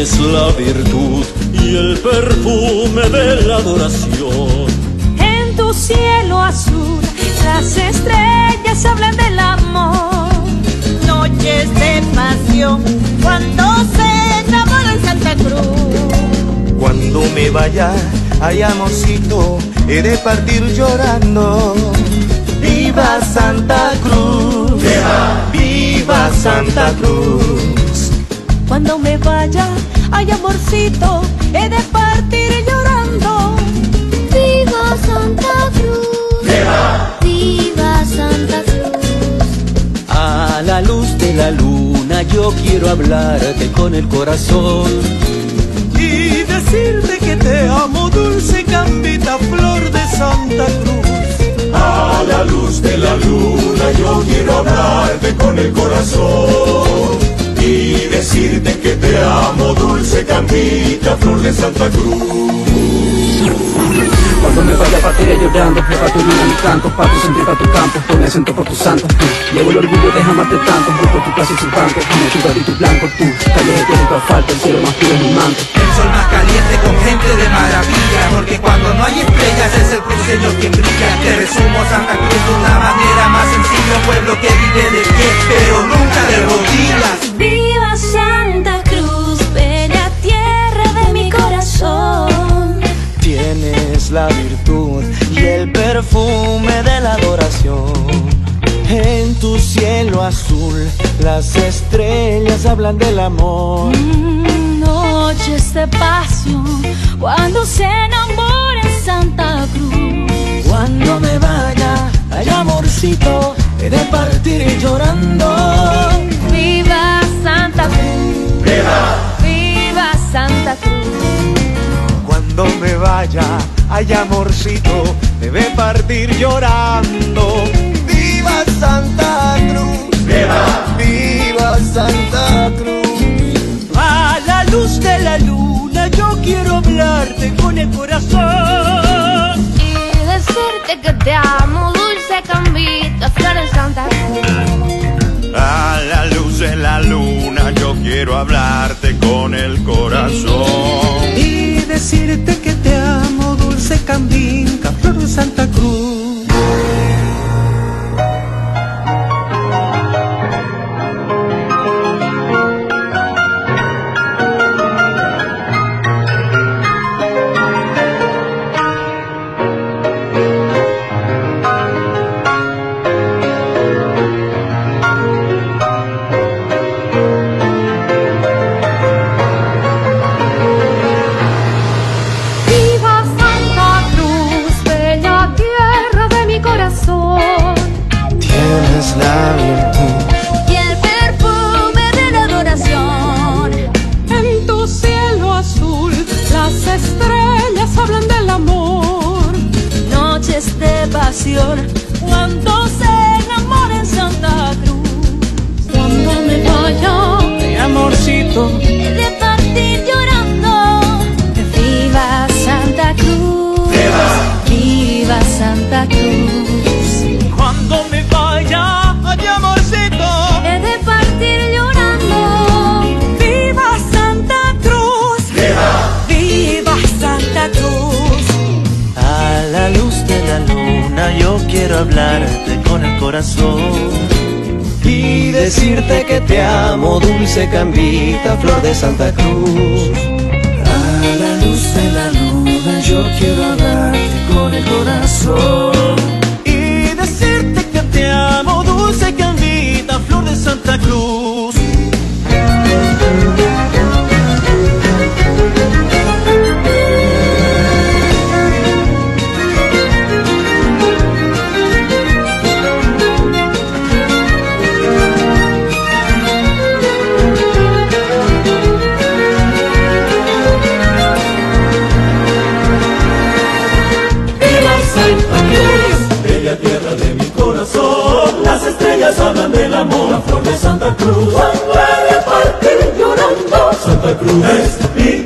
Tienes la virtud y el perfume de la adoración. En tu cielo azul las estrellas hablan del amor. Noches de pasión cuando se enamora en Santa Cruz. Cuando me vaya, ay amorcito, he de partir llorando. ¡Viva Santa Cruz! ¡Viva Santa Cruz! Cuando me vaya, ay amorcito, he de partir llorando. ¡Viva Santa Cruz! ¡Viva Santa Cruz! A la luz de la luna yo quiero hablarte con el corazón Y decirte que te amo, dulce Cambita, flor de Santa Cruz. A la luz de la luna yo quiero hablarte con el corazón y decirte que te amo, dulce Cambita, flor de Santa Cruz. Cuando me vaya partiré llorando, prepara tu vida, mi canto, pa' tu sentir, pa' tu campo, pone acento por tu santo. Llevo el orgullo de amarte tanto, busco tu casa y su banco, como tu gatito blanco, tú, calle de tierra falta, el cielo más puro es mi manto. El sol más caliente con gente de maravilla, porque cuando no hay estrellas es el cruceño quien brilla. Te resumo Santa Cruz de una manera más sencilla, un pueblo que vive de pie, pero nunca de rodillas. Viva Santa Cruz, bella tierra de mi corazón. Tienes la virtud y el perfume de la adoración. En tu cielo azul las estrellas hablan del amor. Noches de pasión cuando se enamora en Santa Cruz. Cuando me vaya, ay amorcito, he de partir llorando. Viva Santa Cruz, viva Santa Cruz. Cuando me vaya, ay amorcito, debe partir llorando. ¡Viva Santa Cruz! ¡Viva Santa Cruz! A la luz de la luna yo quiero hablarte con el corazón Y decirte que te amo, dulce Cambita, flor de Santa Cruz. A la luz de la luna yo quiero hablarte con el corazón Y decirte que te amo, dulce Cambita, flor de Santa Cruz. La virtud Y el perfume de la adoración. En tu cielo azul las estrellas hablan del amor. Noches de pasión cuando se enamora en Santa Cruz. Cuando me vaya, ay amorcito, he de partir llorando. Viva Santa Cruz, viva Santa Cruz. cuando me vaya, ay amorcito, He de partir llorando. Viva Santa Cruz, viva Santa Cruz. a la luz de la luna yo quiero hablarte con el corazón y decirte que te amo, dulce Cambita, flor de Santa Cruz. A la luz de la luna yo quiero hablarte con el corazón y decirte que te amo, dulce Cambita, flor de Santa Cruz. Bella tierra de mi corazón, las estrellas hablan del amor, la flor de Santa Cruz. Cuando he de partir llorando, Santa Cruz es mi